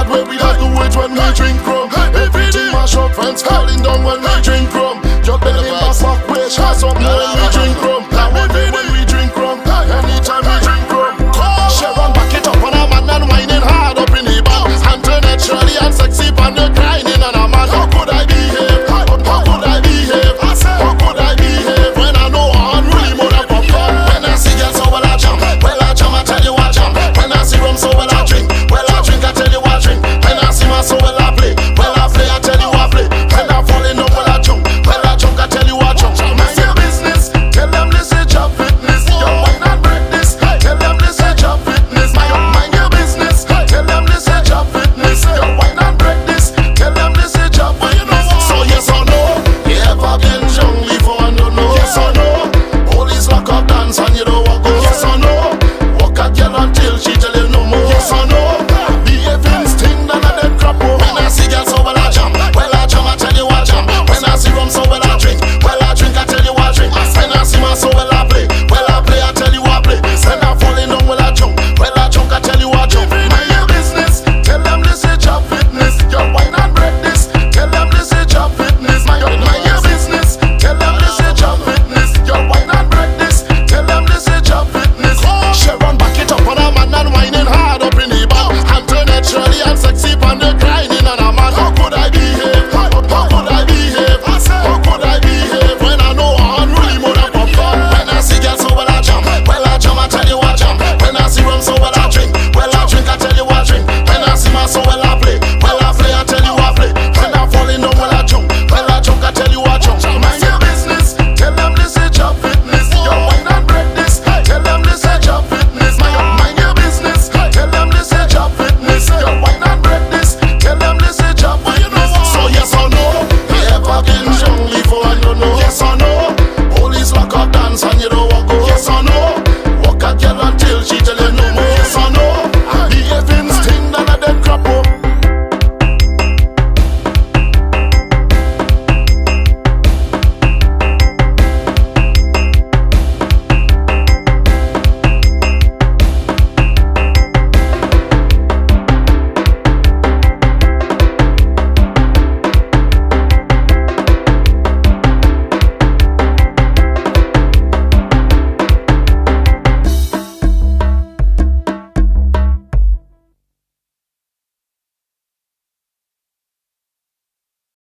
bad way we like do it when we drink rum. Everything mash up, friends falling down when we drink rum. Your belly back way, shot something when we drink rum.